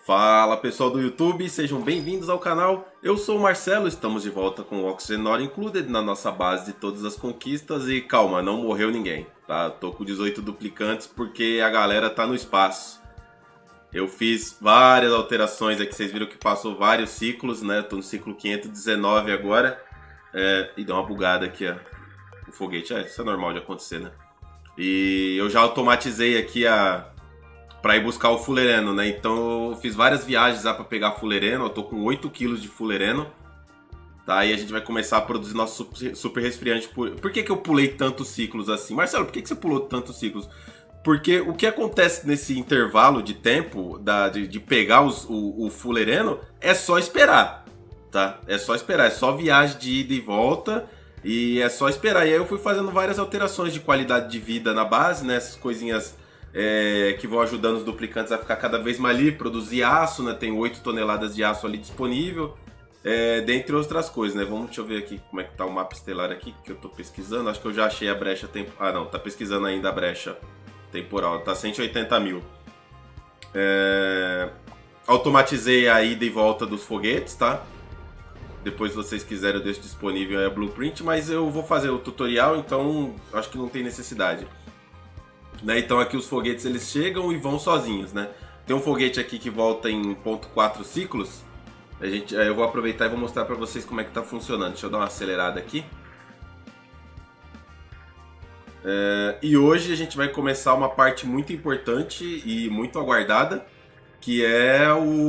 Fala pessoal do YouTube, sejam bem-vindos ao canal. Eu sou o Marcelo, estamos de volta com o Oxygen Not Included na nossa base de todas as conquistas. E calma, não morreu ninguém, tá? Tô com 18 duplicantes porque a galera tá no espaço. Eu fiz várias alterações aqui, vocês viram que passou vários ciclos, né? Tô no ciclo 519 agora. E deu uma bugada aqui, ó. O foguete, isso é normal de acontecer, né? E eu já automatizei aqui para ir buscar o fullereno, né? Então eu fiz várias viagens lá para pegar fullereno. Eu tô com 8 kg de fullereno. Tá? E a gente vai começar a produzir nosso super resfriante. Por que eu pulei tantos ciclos assim? Marcelo, por que você pulou tantos ciclos? Porque o que acontece nesse intervalo de tempo de pegar o fullereno é só esperar, tá? É só esperar, é só viagem de ida e volta e é só esperar. E aí eu fui fazendo várias alterações de qualidade de vida na base, né? Essas coisinhas que vão ajudando os duplicantes a ficar cada vez mais livre, produzir aço, né? Tem 8 toneladas de aço ali disponível, dentre outras coisas, né? Deixa eu ver aqui como é que tá o mapa estelar aqui, que eu tô pesquisando. Acho que eu já achei a brecha temporal. Ah, não, tá pesquisando ainda a brecha temporal, tá 180 mil. Automatizei a ida e volta dos foguetes, tá? Depois, se vocês quiserem, eu deixo disponível aí a blueprint, mas eu vou fazer o tutorial, então acho que não tem necessidade. Né? Então aqui os foguetes eles chegam e vão sozinhos, né? Tem um foguete aqui que volta em 0.4 ciclos. Eu vou aproveitar e vou mostrar para vocês como é que tá funcionando. Deixa eu dar uma acelerada aqui. E hoje a gente vai começar uma parte muito importante e muito aguardada, que é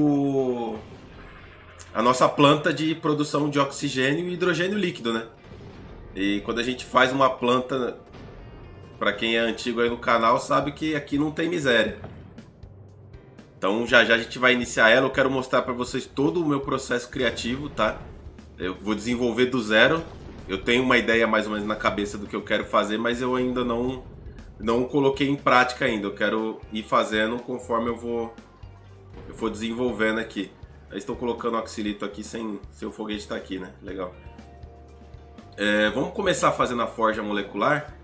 a nossa planta de produção de oxigênio e hidrogênio líquido, né? E quando a gente faz uma planta, para quem é antigo aí no canal sabe que aqui não tem miséria. Então já a gente vai iniciar ela. Eu quero mostrar para vocês todo o meu processo criativo, tá? Eu vou desenvolver do zero. Eu tenho uma ideia mais ou menos na cabeça do que eu quero fazer, mas eu ainda não coloquei em prática ainda. Eu quero ir fazendo conforme eu for desenvolvendo aqui. Eles estão colocando o oxilito aqui sem o foguete estar aqui, né? Legal. Vamos começar fazendo a forja molecular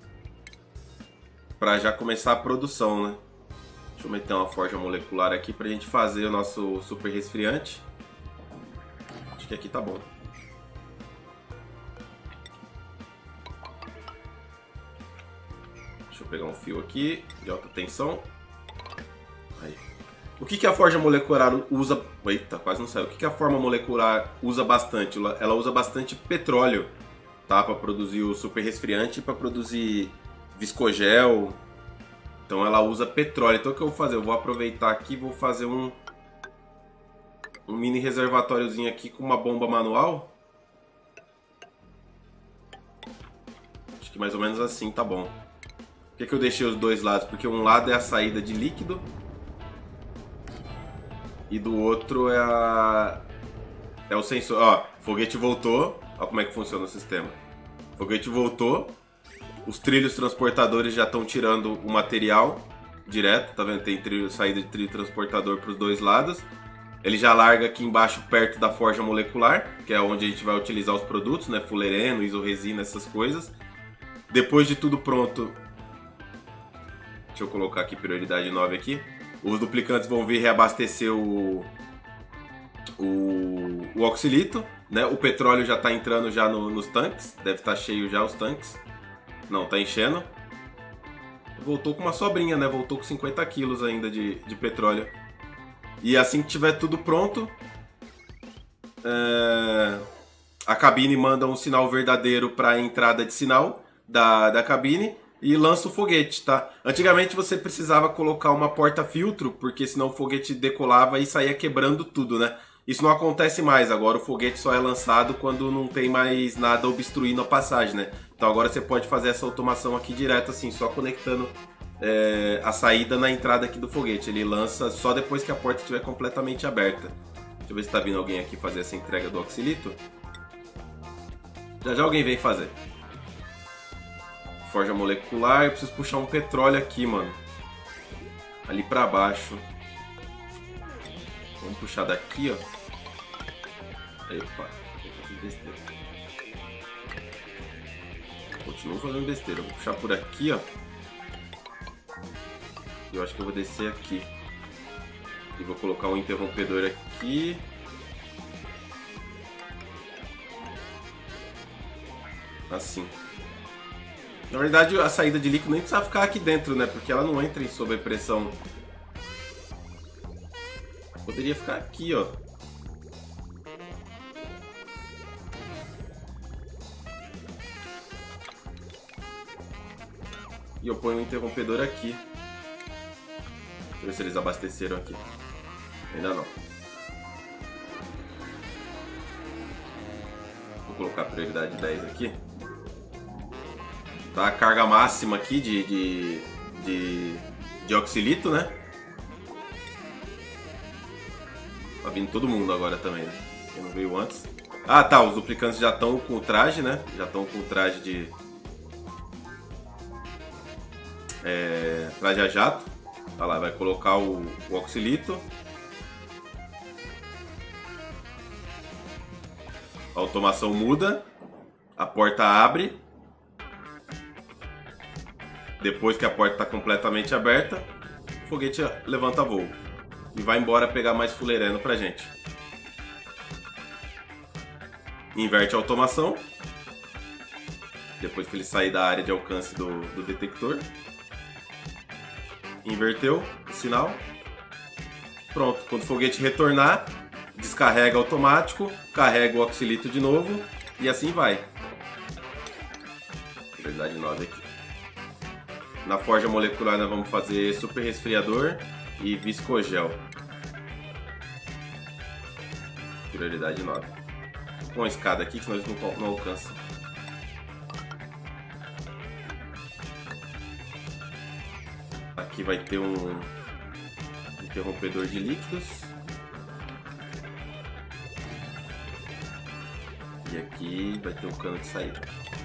para já começar a produção, né? Deixa eu meter uma forja molecular aqui para a gente fazer o nosso super resfriante. Acho que aqui tá bom. Deixa eu pegar um fio aqui de alta tensão. Aí. O que a forja molecular usa... Eita, quase não saiu. O que a forma molecular usa bastante? Ela usa bastante petróleo, tá? Para produzir o super resfriante e para produzir viscogel. Então ela usa petróleo. Então o que eu vou fazer? Eu vou aproveitar aqui e vou fazer um mini reservatóriozinho aqui com uma bomba manual. Acho que mais ou menos assim tá bom. Por que eu deixei os dois lados? Porque um lado é a saída de líquido e do outro é o sensor. Ó, foguete voltou. Ó como é que funciona o sistema. Foguete voltou. Os trilhos transportadores já estão tirando o material direto. Tá vendo? Tem saída de trilho transportador para os dois lados. Ele já larga aqui embaixo perto da forja molecular, que é onde a gente vai utilizar os produtos, né? Fullereno, isoresina, essas coisas. Depois de tudo pronto... Deixa eu colocar aqui prioridade 9 aqui. Os duplicantes vão vir reabastecer o oxilito, né? O petróleo já está entrando já nos tanques. Deve estar cheio já os tanques. Não, tá enchendo. Voltou com uma sobrinha, né? Voltou com 50 quilos ainda de petróleo. E assim que tiver tudo pronto, a cabine manda um sinal verdadeiro para a entrada de sinal da cabine. E lança o foguete, tá? Antigamente você precisava colocar uma porta-filtro, porque senão o foguete decolava e saía quebrando tudo, né? Isso não acontece mais, agora o foguete só é lançado quando não tem mais nada obstruindo a passagem, né? Então agora você pode fazer essa automação aqui direto, assim, só conectando a saída na entrada aqui do foguete. Ele lança só depois que a porta estiver completamente aberta. Deixa eu ver se tá vindo alguém aqui fazer essa entrega do oxilito. Já alguém vem fazer. Forja molecular, eu preciso puxar um petróleo aqui, mano. Ali pra baixo. Vamos puxar daqui, ó. Epa, fiz besteira. Continuo fazendo besteira. Vou puxar por aqui, ó. Eu acho que eu vou descer aqui. E vou colocar um interrompedor aqui. Assim. Na verdade, a saída de líquido nem precisa ficar aqui dentro, né? Porque ela não entra em sobrepressão. Poderia ficar aqui, ó. E eu ponho um interrompedor aqui. Deixa eu ver se eles abasteceram aqui. Ainda não. Vou colocar prioridade 10 aqui. Tá a carga máxima aqui de oxilito, né? Tá vindo todo mundo agora também, né? Quem não veio antes. Ah, tá. Os duplicantes já estão com o traje, né? Já estão com o traje de... traje a jato. Olha lá, vai colocar o oxilito. A automação muda. A porta abre. Depois que a porta está completamente aberta, o foguete levanta voo. E vai embora pegar mais fulereno pra gente. Inverte a automação. Depois que ele sair da área de alcance do detector. Inverteu o sinal. Pronto, quando o foguete retornar, descarrega automático, carrega o oxilito de novo e assim vai. Prioridade 9 aqui. Na forja molecular nós vamos fazer super resfriador e viscogel. Prioridade 9. Com uma escada aqui que nós não alcançamos. Aqui vai ter um interrompedor de líquidos. E aqui vai ter um cano de saída.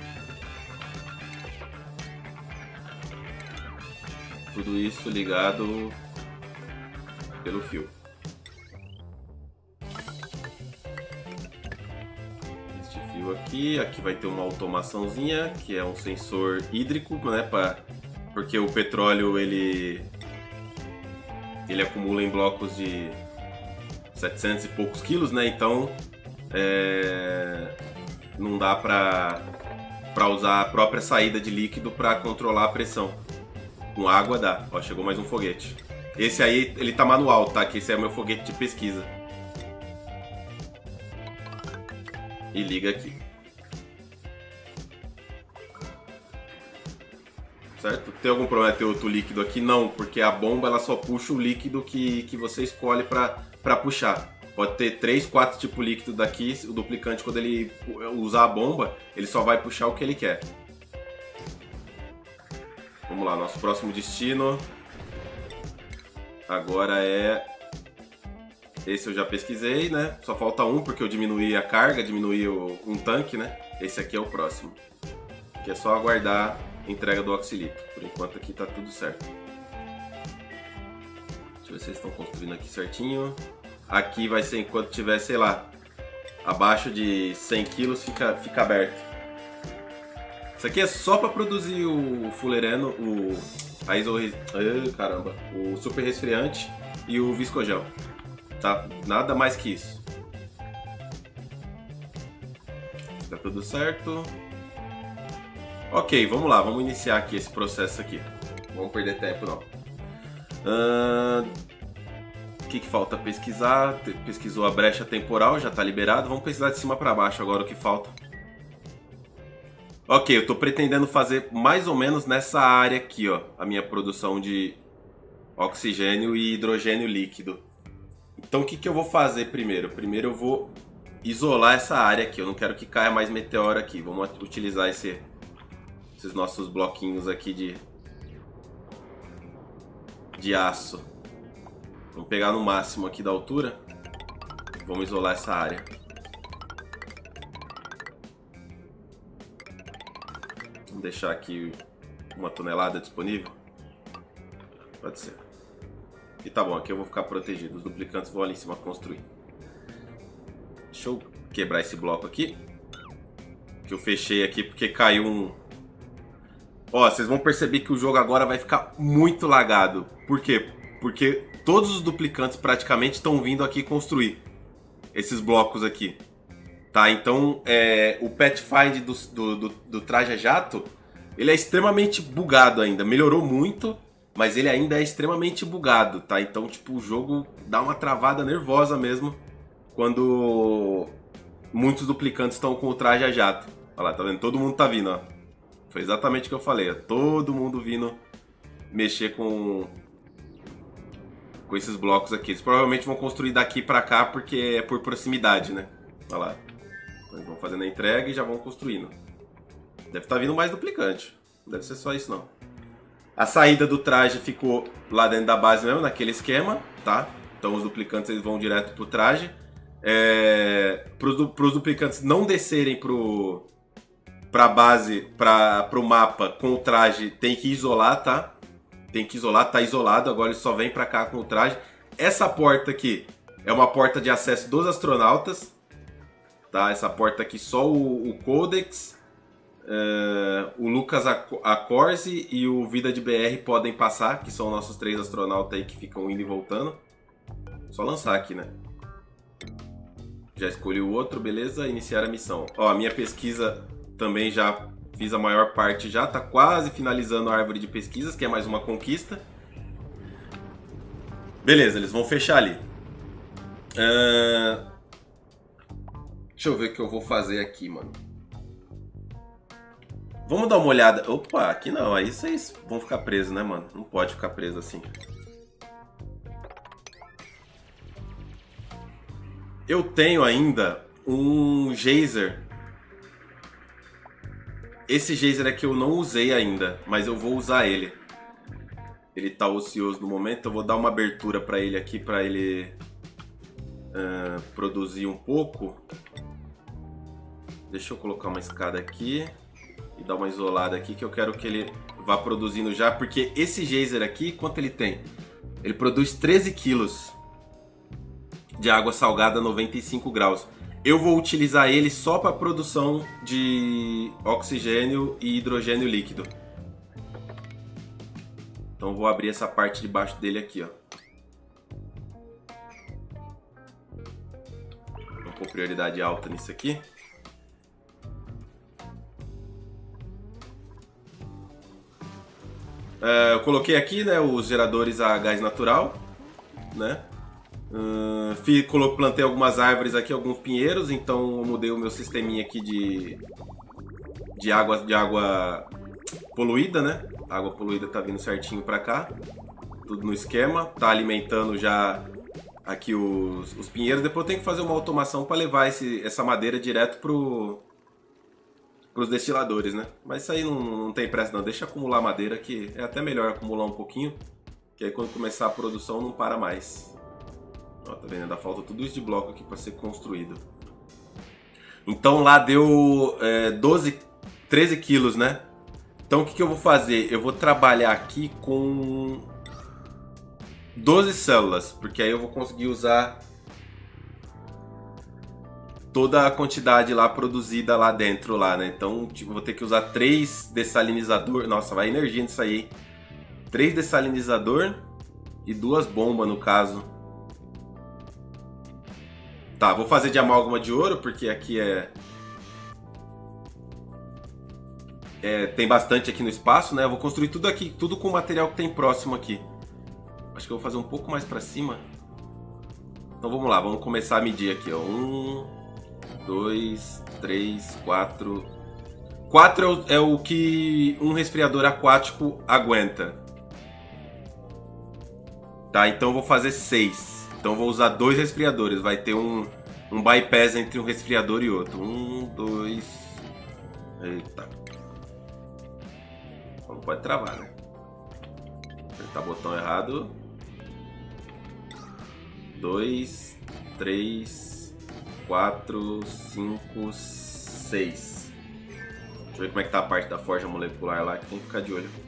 Tudo isso ligado pelo fio. Este fio aqui vai ter uma automaçãozinha, que é um sensor hídrico, né, porque o petróleo ele acumula em blocos de 700 e poucos quilos, né? Então não dá para usar a própria saída de líquido para controlar a pressão. Com água dá. Ó, chegou mais um foguete. Esse aí ele tá manual, tá? Que esse é o meu foguete de pesquisa. E liga aqui. Certo? Tem algum problema ter outro líquido aqui? Não, porque a bomba ela só puxa o líquido que você escolhe para puxar. Pode ter 3, 4 tipos de líquido daqui. O duplicante, quando ele usar a bomba, ele só vai puxar o que ele quer. Vamos lá, nosso próximo destino. Agora é... Esse eu já pesquisei, né? Só falta um, porque eu diminuí a carga, diminuí um tanque, né? Esse aqui é o próximo. Que é só aguardar a entrega do oxilito. Por enquanto aqui tá tudo certo. Deixa eu ver se eles estão construindo aqui certinho. Aqui vai ser enquanto tiver, sei lá, abaixo de 100 kg fica aberto. Isso aqui é só para produzir o fulereno, o super resfriante e o viscogel. Tá? Nada mais que isso. Tá tudo certo. Ok, vamos lá, vamos iniciar aqui esse processo aqui. Não vamos perder tempo não. O que falta pesquisar? Pesquisou a brecha temporal, já está liberado. Vamos pesquisar de cima para baixo agora o que falta. Ok, eu estou pretendendo fazer mais ou menos nessa área aqui, ó, a minha produção de oxigênio e hidrogênio líquido. Então o que eu vou fazer primeiro? Primeiro eu vou isolar essa área aqui, eu não quero que caia mais meteoro aqui. Vamos utilizar esses nossos bloquinhos aqui de aço. Vamos pegar no máximo aqui da altura. Vamos isolar essa área. Vamos deixar aqui 1 tonelada disponível. Pode ser. E tá bom, aqui eu vou ficar protegido. Os duplicantes vão ali em cima construir. Deixa eu quebrar esse bloco aqui. Que eu fechei aqui porque caiu um... Ó, vocês vão perceber que o jogo agora vai ficar muito lagado. Por quê? Porque todos os duplicantes praticamente estão vindo aqui construir esses blocos aqui. Tá, então o Pathfind do Traja Jato, ele é extremamente bugado ainda. Melhorou muito, mas ele ainda é extremamente bugado, tá? Então, tipo, o jogo dá uma travada nervosa mesmo quando muitos duplicantes estão com o Traja Jato. Olha lá, tá vendo? Todo mundo tá vindo, ó. Foi exatamente o que eu falei, ó. Todo mundo vindo mexer com esses blocos aqui. Eles provavelmente vão construir daqui pra cá porque é por proximidade, né? Olha lá. Eles vão fazendo a entrega e já vão construindo. Deve estar vindo mais duplicante. Não deve ser só isso, não. A saída do traje ficou lá dentro da base mesmo, naquele esquema, tá? Então os duplicantes eles vão direto pro traje. Para os duplicantes não descerem pra base, pro mapa com o traje, tem que isolar, tá? Tem que isolar, tá isolado. Agora ele só vem pra cá com o traje. Essa porta aqui é uma porta de acesso dos astronautas. Tá? Essa porta aqui só o Codex, o Lucas Acorsi e o Vida de BR podem passar, que são nossos 3 astronautas aí que ficam indo e voltando. Só lançar aqui, né? Já escolhi o outro, beleza? Iniciar a missão. Ó, a minha pesquisa também já fiz a maior parte já. Tá quase finalizando a árvore de pesquisas, que é mais uma conquista. Beleza, eles vão fechar ali. Deixa eu ver o que eu vou fazer aqui, mano. Vamos dar uma olhada. Opa, aqui não. Aí vocês vão ficar presos, né, mano? Não pode ficar preso assim. Eu tenho ainda um geyser. Esse geyser aqui eu não usei ainda, mas eu vou usar ele. Ele tá ocioso no momento. Eu vou dar uma abertura pra ele aqui, pra ele produzir um pouco. Deixa eu colocar uma escada aqui e dar uma isolada aqui, que eu quero que ele vá produzindo já, porque esse geyser aqui, quanto ele tem? Ele produz 13 quilos de água salgada a 95 graus. Eu vou utilizar ele só para produção de oxigênio e hidrogênio líquido. Então vou abrir essa parte de baixo dele aqui, ó. Vou pôr prioridade alta nisso aqui. Eu coloquei aqui, né, os geradores a gás natural, né? Plantei algumas árvores aqui, alguns pinheiros, então eu mudei o meu sisteminha aqui de água poluída, né? A água poluída tá vindo certinho pra cá, tudo no esquema, tá alimentando já aqui os pinheiros. Depois eu tenho que fazer uma automação para levar essa madeira direto pros destiladores, né? Mas isso aí não tem pressa não, deixa acumular madeira, que é até melhor acumular um pouquinho, que aí quando começar a produção não para mais. Ó, tá vendo? Ainda falta tudo isso de bloco aqui para ser construído. Então lá deu 13 quilos, né? Então o que eu vou fazer? Eu vou trabalhar aqui com 12 células, porque aí eu vou conseguir usar toda a quantidade lá produzida lá dentro, lá, né? Então, tipo, vou ter que usar 3 dessalinizador. Nossa, vai energia nisso aí. 3 dessalinizador e 2 bombas, no caso. Tá, vou fazer de amálgama de ouro, porque aqui tem bastante aqui no espaço, né? Eu vou construir tudo aqui, tudo com o material que tem próximo aqui. Acho que eu vou fazer um pouco mais pra cima. Então vamos lá, vamos começar a medir aqui, ó. 1, 2, 3, 4. 4 é o que um resfriador aquático aguenta. Tá, então eu vou fazer 6. Então eu vou usar 2 resfriadores. Vai ter um bypass entre um resfriador e outro. 1, 2. Eita. Não pode travar, né? Apertar o botão errado. 2, 3, 4, 5, 6. Deixa eu ver como é que tá a parte da forja molecular lá, que tem que ficar de olho.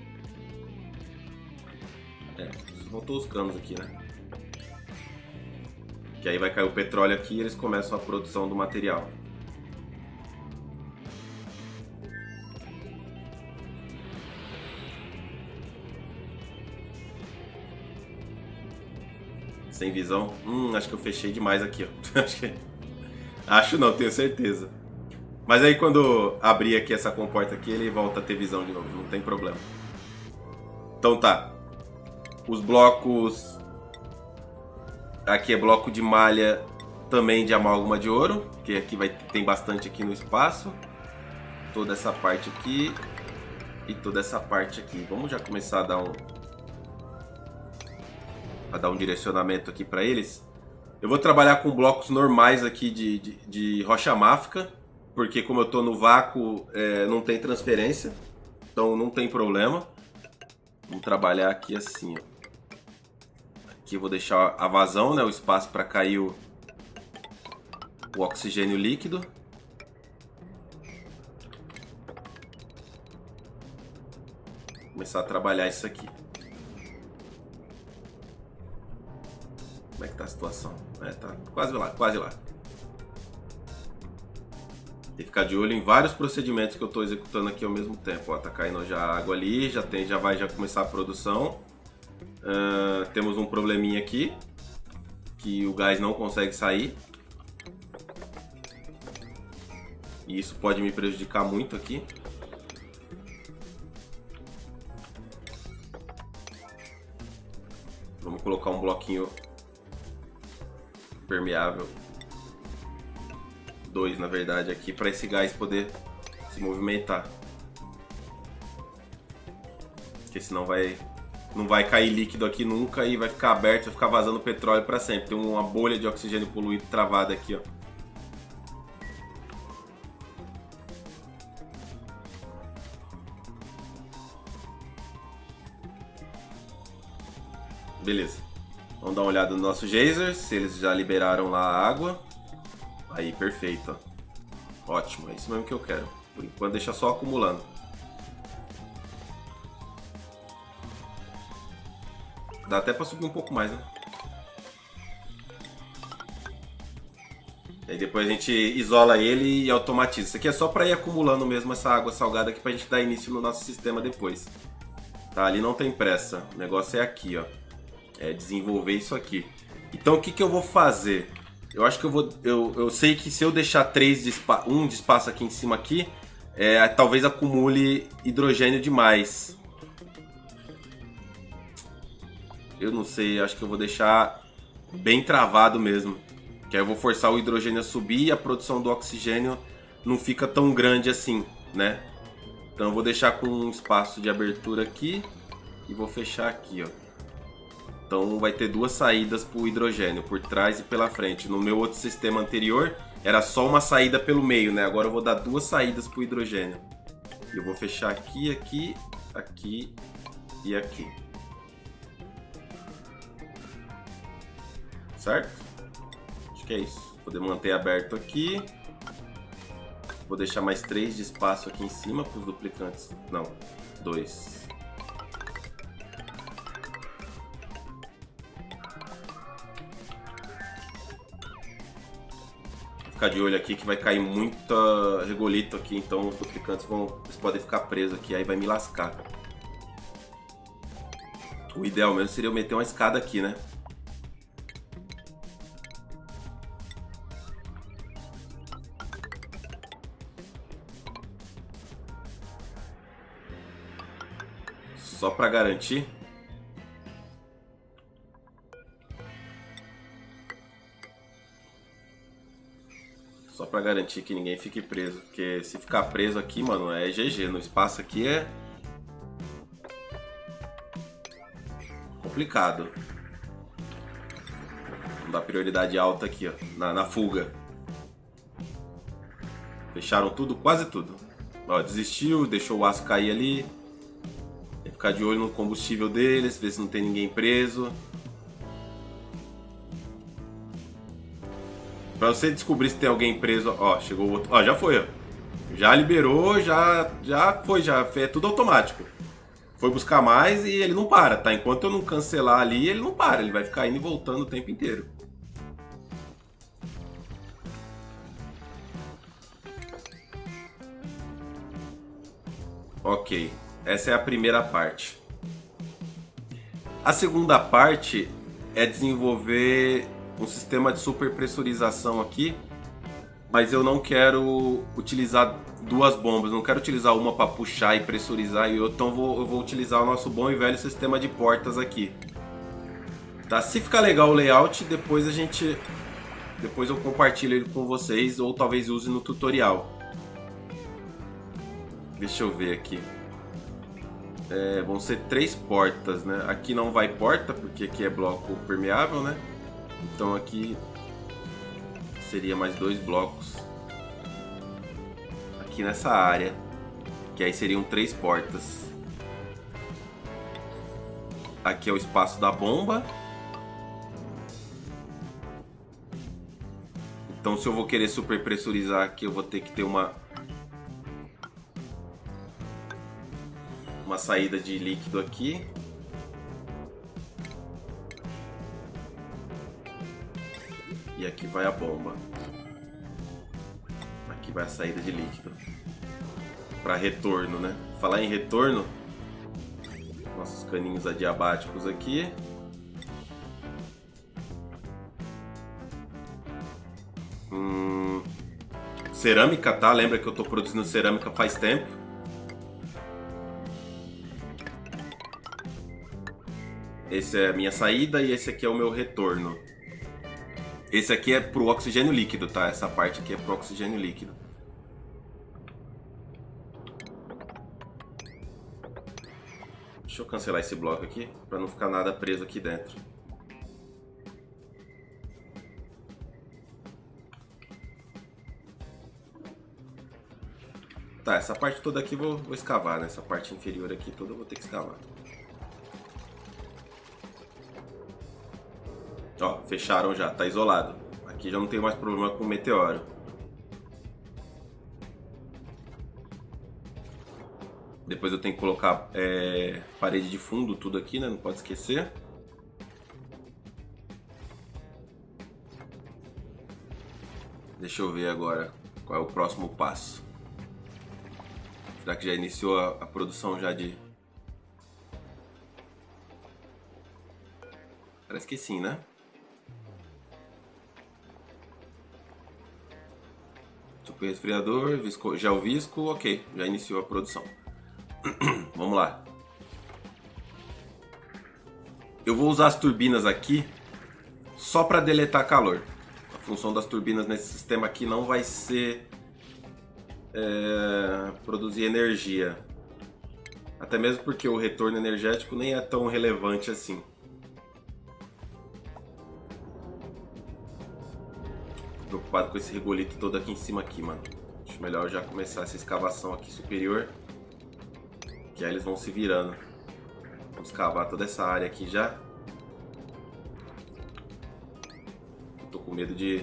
Voltou os canos aqui, né? Que aí vai cair o petróleo aqui e eles começam a produção do material. Sem visão. Acho que eu fechei demais aqui, ó. Acho não, tenho certeza. Mas aí quando abrir aqui essa comporta aqui, ele volta a ter visão de novo, não tem problema. Então tá. Os blocos... Aqui é bloco de malha também de amálgama de ouro, que aqui tem bastante aqui no espaço. Toda essa parte aqui e toda essa parte aqui. Vamos já começar a dar um direcionamento aqui para eles. Eu vou trabalhar com blocos normais aqui de rocha máfica, porque como eu estou no vácuo, não tem transferência, então não tem problema. Vamos trabalhar aqui assim, ó. Aqui eu vou deixar a vazão, né, o espaço para cair o oxigênio líquido. Começar a trabalhar isso aqui. Como é que tá a situação? Tá quase lá, quase lá. Tem que ficar de olho em vários procedimentos que eu estou executando aqui ao mesmo tempo. Ó, tá caindo já água ali, já vai começar a produção. Temos um probleminha aqui, que o gás não consegue sair. E isso pode me prejudicar muito aqui. Vamos colocar um bloquinho permeável. 2, na verdade, aqui para esse gás poder se movimentar. Porque senão não vai cair líquido aqui nunca e vai ficar aberto, vai ficar vazando petróleo para sempre. Tem uma bolha de oxigênio poluído travada aqui, ó. Beleza. Vamos dar uma olhada no nosso geyser, se eles já liberaram lá a água. Aí, perfeito. Ó. Ótimo, é isso mesmo que eu quero. Por enquanto deixa só acumulando. Dá até para subir um pouco mais, né? E aí depois a gente isola ele e automatiza. Isso aqui é só para ir acumulando mesmo essa água salgada aqui pra gente dar início no nosso sistema depois. Tá, ali não tem pressa. O negócio é aqui, ó. É desenvolver isso aqui. Então o que que eu vou fazer? Eu acho que eu sei que se eu deixar um de espaço aqui em cima aqui, talvez acumule hidrogênio demais. Eu não sei, acho que eu vou deixar bem travado mesmo. Que aí eu vou forçar o hidrogênio a subir e a produção do oxigênio não fica tão grande assim, né? Então eu vou deixar com um espaço de abertura aqui e vou fechar aqui, ó. Então vai ter duas saídas para o hidrogênio, por trás e pela frente. No meu outro sistema anterior era só uma saída pelo meio, né? Agora eu vou dar duas saídas para o hidrogênio. E eu vou fechar aqui, aqui, aqui e aqui. Certo? Acho que é isso. Vou poder manter aberto aqui. Vou deixar mais 3 de espaço aqui em cima para os duplicantes. Não, 2. Ficar de olho aqui que vai cair muita regolito aqui, então os duplicantes eles podem ficar presos aqui, aí vai me lascar. O ideal mesmo seria eu meter uma escada aqui, né? Só para garantir. Só pra garantir que ninguém fique preso. Porque se ficar preso aqui, mano, é GG. No espaço aqui é complicado. Vamos dar prioridade alta aqui, ó. Na fuga. Fecharam tudo, quase tudo. Ó, desistiu, deixou o aço cair ali. Tem que ficar de olho no combustível deles, ver se não tem ninguém preso. Pra você descobrir se tem alguém preso, ó, chegou o outro, ó, já foi, ó. Já liberou, já foi, é tudo automático. Foi buscar mais e ele não para, tá? Enquanto eu não cancelar ali, ele não para, ele vai ficar indo e voltando o tempo inteiro. Ok, essa é a primeira parte. A segunda parte é desenvolver um sistema de superpressurização aqui, mas eu não quero utilizar duas bombas, não quero utilizar uma para puxar e pressurizar e outra, então eu vou utilizar o nosso bom e velho sistema de portas aqui. Tá? Se ficar legal o layout, depois eu compartilho ele com vocês ou talvez use no tutorial. Deixa eu ver aqui. Vão ser 3 portas, né? Aqui não vai porta, porque aqui é bloco permeável, né? Então aqui seria mais 2 blocos. Aqui nessa área. Que aí seriam 3 portas. Aqui é o espaço da bomba. Então se eu vou querer superpressurizar aqui, eu vou ter que ter uma saída de líquido aqui. E aqui vai a bomba. Aqui vai a saída de líquido. Para retorno, né? Falar em retorno, nossos caninhos adiabáticos aqui. Cerâmica, tá? Lembra que eu tô produzindo cerâmica faz tempo. Esse é a minha saída e esse aqui é o meu retorno. Esse aqui é pro oxigênio líquido, tá? Essa parte aqui é pro oxigênio líquido. Deixa eu cancelar esse bloco aqui, para não ficar nada preso aqui dentro. Tá, essa parte toda aqui vou escavar, né? Essa parte inferior aqui toda eu vou ter que escavar. Ó, fecharam já, tá isolado. Aqui já não tem mais problema com o meteoro. Depois eu tenho que colocar parede de fundo, tudo aqui, né? Não pode esquecer. Deixa eu ver agora qual é o próximo passo. Será que já iniciou a produção já de... Parece que sim, né? Tipo resfriador, gel visco, ok, já iniciou a produção. Vamos lá. Eu vou usar as turbinas aqui só para deletar calor. A função das turbinas nesse sistema aqui não vai ser produzir energia. Até mesmo porque o retorno energético nem é tão relevante assim. Tô preocupado com esse regolito todo aqui em cima aqui, mano. Acho melhor já começar essa escavação aqui superior. Que aí eles vão se virando. Vamos escavar toda essa área aqui já. Tô com medo de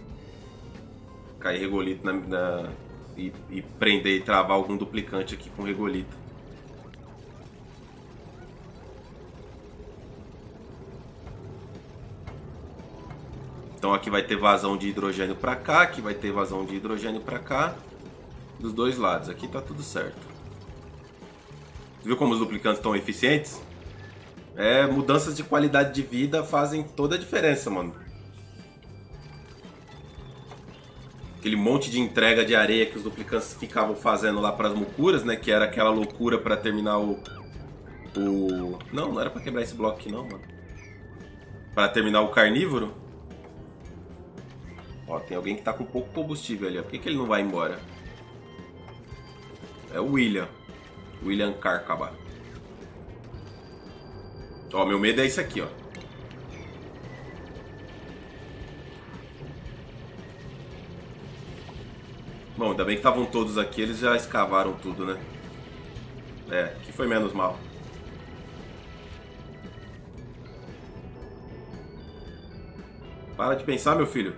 cair regolito e prender e travar algum duplicante aqui com regolito. Então aqui vai ter vazão de hidrogênio para cá, aqui vai ter vazão de hidrogênio para cá, dos dois lados. Aqui tá tudo certo. Viu como os duplicantes estão eficientes? Mudanças de qualidade de vida fazem toda a diferença, mano. Aquele monte de entrega de areia que os duplicantes ficavam fazendo lá para as mucuras, né? Que era aquela loucura para terminar Não era para quebrar esse bloco aqui não, mano. Para terminar o carnívoro. Ó, tem alguém que tá com pouco combustível ali, ó. Por que ele não vai embora? É o William Carcaba. Ó, meu medo é isso aqui, ó. Bom, ainda bem que estavam todos aqui, eles já escavaram tudo, né? Que foi menos mal. Para de pensar, meu filho.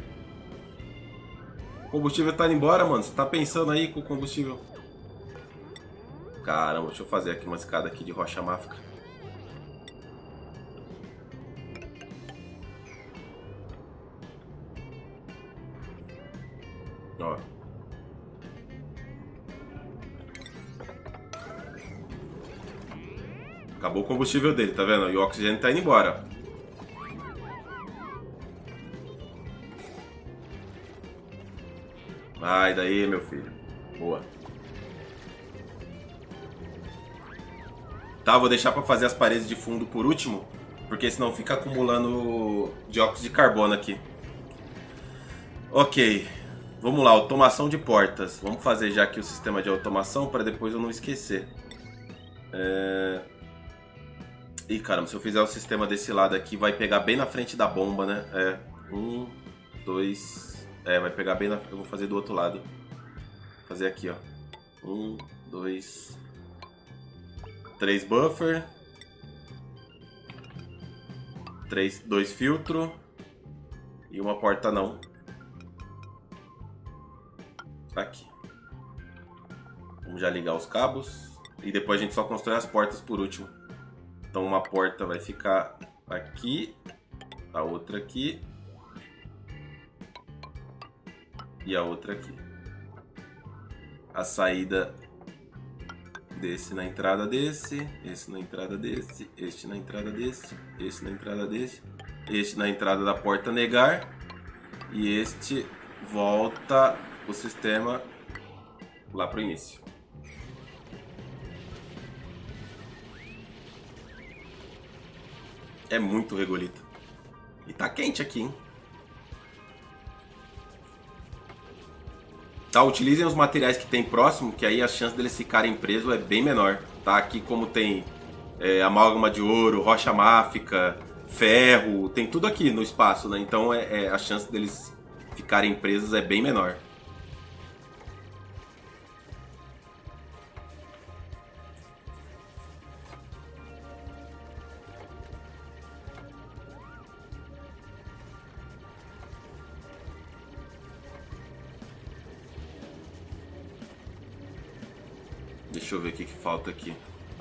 O combustível tá indo embora, mano. Você tá pensando aí com o combustível. Caramba, deixa eu fazer aqui uma escada aqui de rocha máfica. Ó. Acabou o combustível dele, tá vendo? E o oxigênio tá indo embora. Ai, daí, meu filho. Boa. Tá, vou deixar pra fazer as paredes de fundo por último, porque senão fica acumulando dióxido de carbono aqui. Ok. Vamos lá, automação de portas. Vamos fazer já aqui o sistema de automação para depois eu não esquecer. Ih, caramba, se eu fizer o sistema desse lado aqui, vai pegar bem na frente da bomba, né? Um, dois... vai pegar bem na... Eu vou fazer do outro lado. Vou fazer aqui, ó. Um, dois... 3 buffer. 2 filtro. E uma porta não. Aqui. Vamos já ligar os cabos. E depois a gente só constrói as portas por último. Então uma porta vai ficar aqui. A outra aqui. E a outra aqui. A saída desse na entrada desse. Esse na entrada desse. Este na entrada desse. Este na entrada desse. Este na entrada da porta negar. E este volta o sistema lá pro início. É muito regolito. E tá quente aqui, hein? Tá, utilizem os materiais que tem próximo, que aí a chance deles ficarem presos é bem menor. Tá, aqui como tem amálgama de ouro, rocha máfica, ferro, tem tudo aqui no espaço, né? Então a chance deles ficarem presos é bem menor. Deixa eu ver o que falta aqui.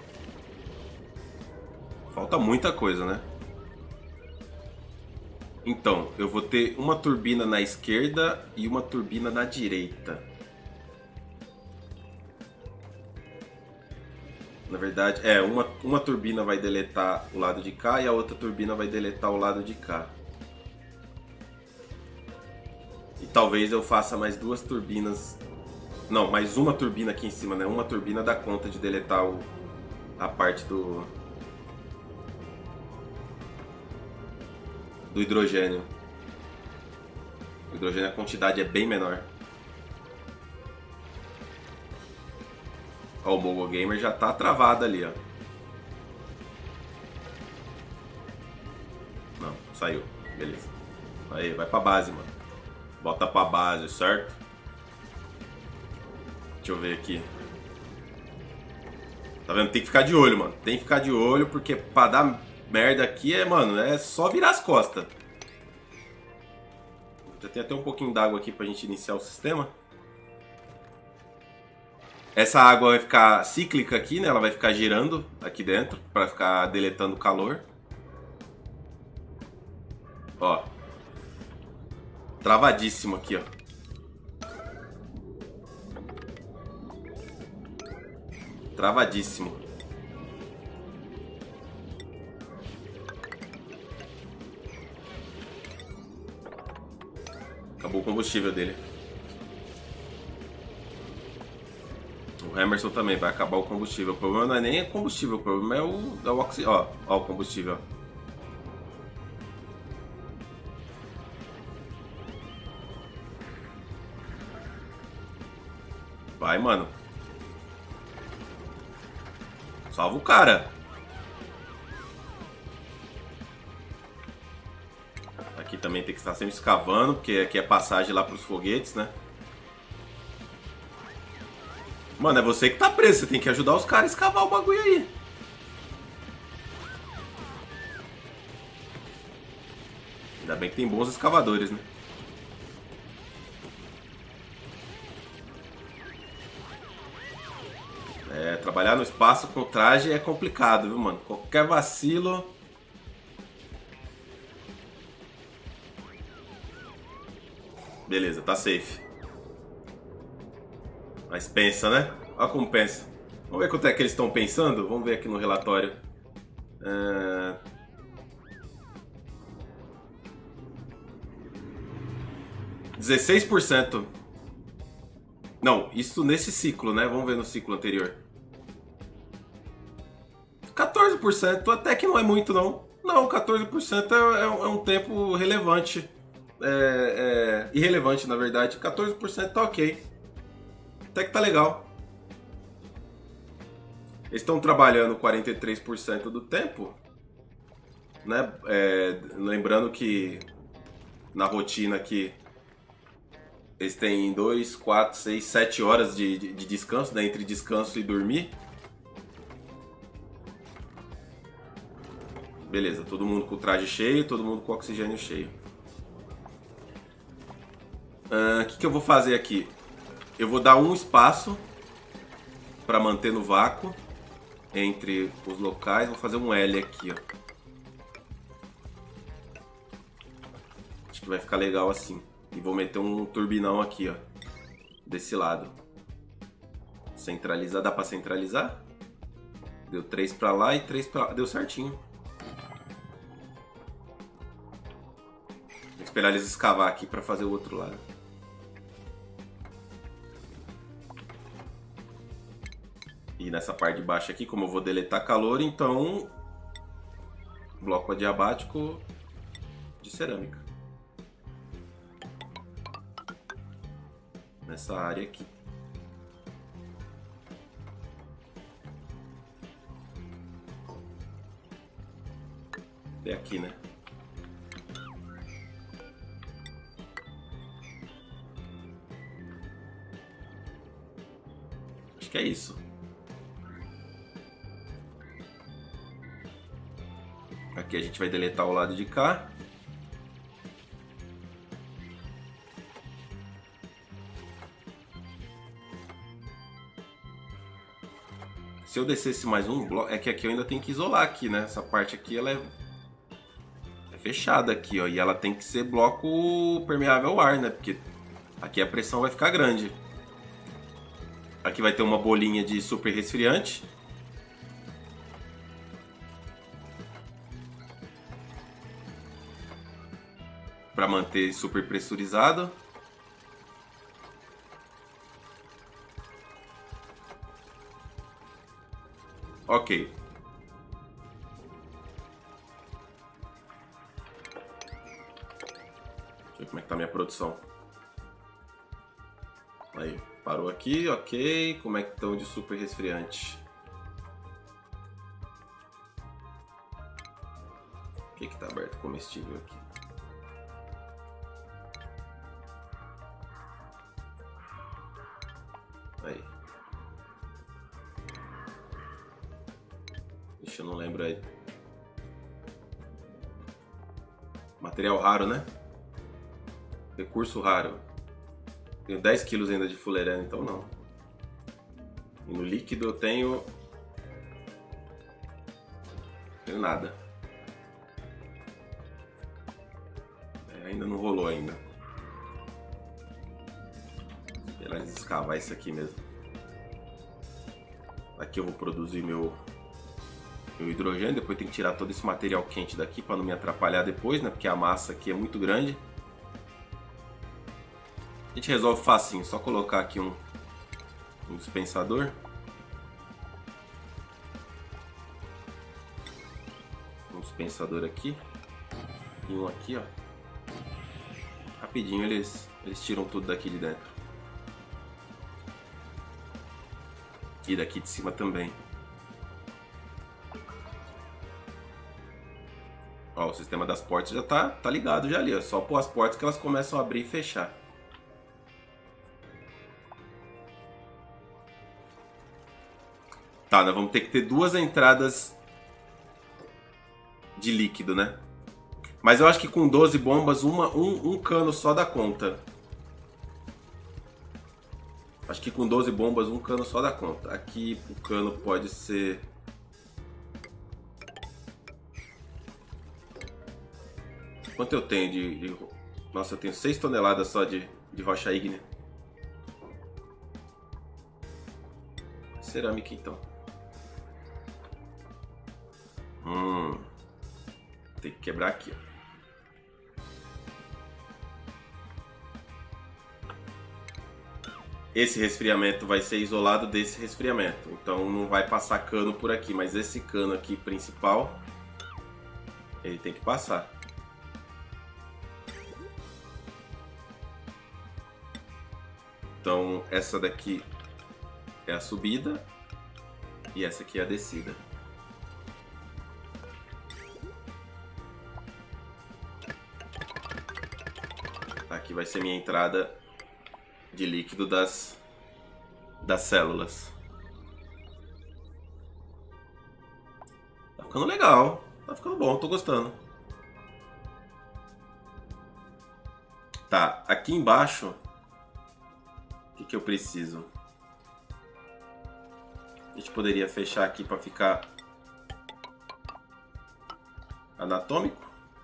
Falta muita coisa, né? Então, eu vou ter uma turbina na esquerda e uma turbina na direita. Na verdade, uma turbina vai deletar o lado de cá e a outra turbina vai deletar o lado de cá. E talvez eu faça mais 2 turbinas. Não, mais uma turbina aqui em cima, né? Uma turbina dá conta de deletar a parte do hidrogênio. O hidrogênio, a quantidade é bem menor. Ó, o Mogo Gamer já tá travado ali, ó. Não, saiu. Beleza. Aí, vai pra base, mano. Bota pra base, certo? Deixa eu ver aqui. Tá vendo? Tem que ficar de olho, mano. Tem que ficar de olho, porque pra dar merda aqui mano, é só virar as costas. Já tem até um pouquinho d'água aqui pra gente iniciar o sistema. Essa água vai ficar cíclica aqui, né? Ela vai ficar girando aqui dentro pra ficar deletando calor. Ó. Travadíssimo aqui, ó. Travadíssimo. Acabou o combustível dele. O Emerson também vai acabar o combustível. O problema não é nem o combustível, o problema é o oxigênio. Ó o combustível. Vai, mano. Salva o cara. Aqui também tem que estar sempre escavando, porque aqui é passagem lá pros foguetes, né? Mano, é você que tá preso. Você tem que ajudar os caras a escavar o bagulho aí. Ainda bem que tem bons escavadores, né? Trabalhar no espaço com traje é complicado, viu, mano? Qualquer vacilo... Beleza, tá safe. Mas pensa, né? Olha como pensa. Vamos ver quanto é que eles estão pensando? Vamos ver aqui no relatório. 16%. Não, isso nesse ciclo, né? Vamos ver no ciclo anterior. 14% até que não é muito, não. Não, 14% é um tempo relevante. Irrelevante, na verdade. 14% tá ok. Até que tá legal. Eles estão trabalhando 43% do tempo, né? Lembrando que na rotina aqui eles têm 2, 4, 6, 7 horas de descanso, né? Entre descanso e dormir. Beleza, todo mundo com o traje cheio, todo mundo com o oxigênio cheio. O que eu vou fazer aqui? Eu vou dar um espaço para manter no vácuo entre os locais. Vou fazer um L aqui, ó. Acho que vai ficar legal assim. E vou meter um turbinão aqui, ó. Desse lado. Centralizar, dá para centralizar? Deu 3 para lá e 3 para lá. Deu certinho. Vou esperar eles escavar aqui para fazer o outro lado. E nessa parte de baixo aqui, como eu vou deletar calor, então bloco adiabático de cerâmica. Nessa área aqui. Até aqui, né? Acho que é isso. Aqui a gente vai deletar o lado de cá. Se eu descesse mais um bloco... É que aqui eu ainda tenho que isolar aqui, né? Essa parte aqui, ela é fechada aqui, ó. E ela tem que ser bloco permeável ao ar, né? Porque aqui a pressão vai ficar grande. Aqui vai ter uma bolinha de super resfriante. Para manter super pressurizado. Ok. Deixa eu ver como é que tá a minha produção. Aí, parou aqui, ok. Como é que estão de super resfriante? O que tá aberto comestível aqui? Aí. Ixi, eu não lembro aí. Material raro, né? Recurso raro. Tenho 10 quilos ainda de fulerano, então não. E no líquido eu tenho... Tenho nada. Ainda não rolou ainda. Vou esperar eles escavar isso aqui mesmo. Aqui eu vou produzir meu hidrogênio. Depois tem que tirar todo esse material quente daqui para não me atrapalhar depois, né? Porque a massa aqui é muito grande. A gente resolve facinho, só colocar aqui um dispensador. Um dispensador aqui. E um aqui, ó. Rapidinho eles tiram tudo daqui de dentro. E daqui de cima também. Ó, o sistema das portas já tá ligado já ali, ó. Só pôr as portas que elas começam a abrir e fechar. Tá, nós vamos ter que ter duas entradas de líquido, né? Mas eu acho que com 12 bombas, um cano só dá conta. Acho que com 12 bombas, um cano só dá conta. Aqui o cano pode ser... Quanto eu tenho de... Nossa, eu tenho 6 toneladas só de rocha ígnea. Cerâmica, então. Tem que quebrar aqui, ó. esse resfriamento vai ser isolado desse resfriamento. Então não vai passar cano por aqui, mas esse cano aqui principal, ele tem que passar. Então essa daqui é a subida e essa aqui é a descida. Aqui vai ser minha entrada de líquido das células. Tá ficando legal, tá ficando bom, tô gostando. Tá, aqui embaixo, o que eu preciso? A gente poderia fechar aqui para ficar anatômico.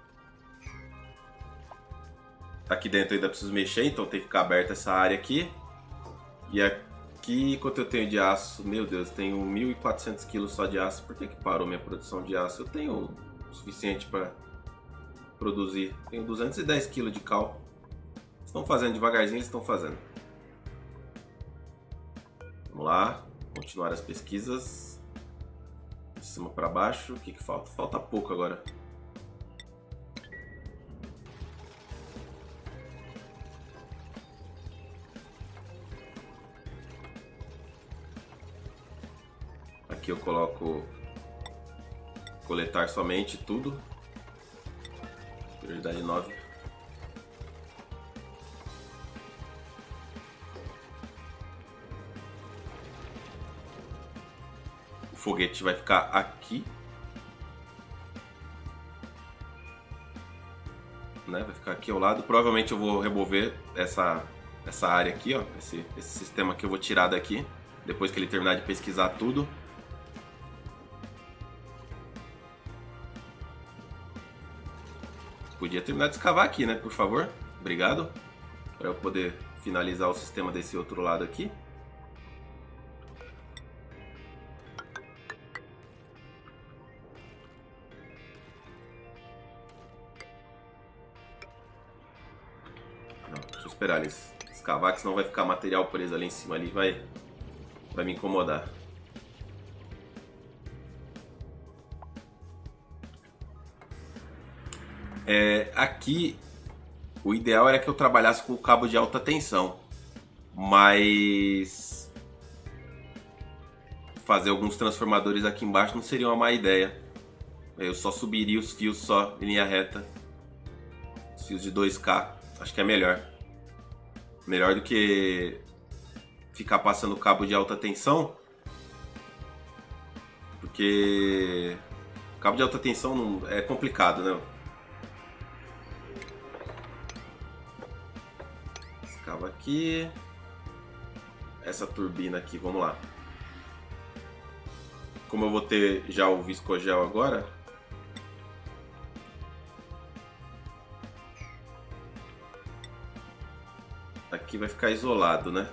Aqui dentro eu ainda preciso mexer, então tem que ficar aberta essa área aqui. E aqui, quanto eu tenho de aço? Meu Deus, tenho 1.400 kg só de aço. Por que parou minha produção de aço? Eu tenho o suficiente para produzir. Tenho 210 kg de cal. Estão fazendo devagarzinho, eles estão fazendo. Vamos lá, continuar as pesquisas. De cima para baixo. O que falta? Falta pouco agora. Aqui eu coloco coletar somente tudo. Prioridade 9. O foguete vai ficar aqui, né? Vai ficar aqui ao lado. Provavelmente eu vou remover essa área aqui, ó. Esse sistema que eu vou tirar daqui depois que ele terminar de pesquisar tudo. Podia terminar de escavar aqui, né? Por favor. Obrigado. Para eu poder finalizar o sistema desse outro lado aqui. Não, deixa eu esperar eles escavar, que senão vai ficar material preso ali em cima ali, vai me incomodar. Aqui o ideal era que eu trabalhasse com o cabo de alta tensão, mas fazer alguns transformadores aqui embaixo não seria uma má ideia. Eu só subiria os fios só em linha reta, os fios de 2K, acho que é melhor. Melhor do que ficar passando cabo de alta tensão, porque cabo de alta tensão é complicado, né? Escava aqui. Essa turbina aqui, vamos lá. Como eu vou ter já o viscogel agora, aqui vai ficar isolado, né?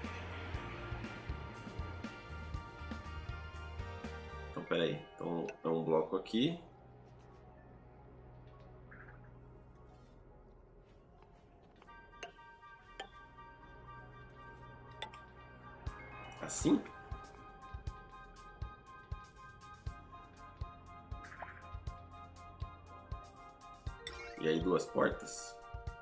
Então, peraí. Então, é um bloco aqui. Assim. E aí duas portas.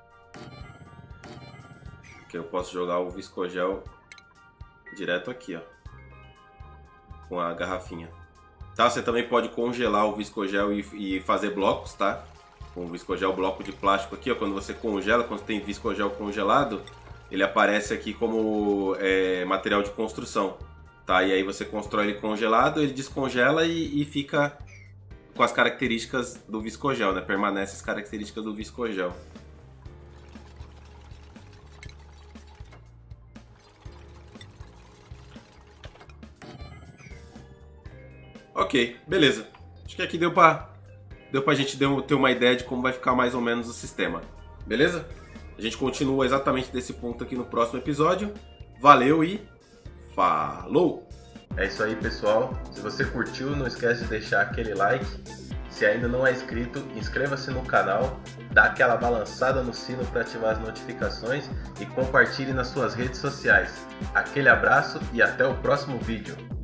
Que eu posso jogar o viscogel direto aqui, ó, com a garrafinha. Tá, você também pode congelar o viscogel e fazer blocos, tá? Com o viscogel, bloco de plástico aqui, ó, quando você congela, quando tem viscogel congelado, ele aparece aqui como material de construção, tá? E aí você constrói ele congelado, ele descongela e fica com as características do viscogel, né? Permanece as características do viscogel. Ok, beleza. Acho que aqui deu pra gente ter uma ideia de como vai ficar mais ou menos o sistema. Beleza? A gente continua exatamente desse ponto aqui no próximo episódio. Valeu e falou! É isso aí, pessoal. Se você curtiu, não esquece de deixar aquele like. Se ainda não é inscrito, inscreva-se no canal, dá aquela balançada no sino para ativar as notificações e compartilhe nas suas redes sociais. Aquele abraço e até o próximo vídeo.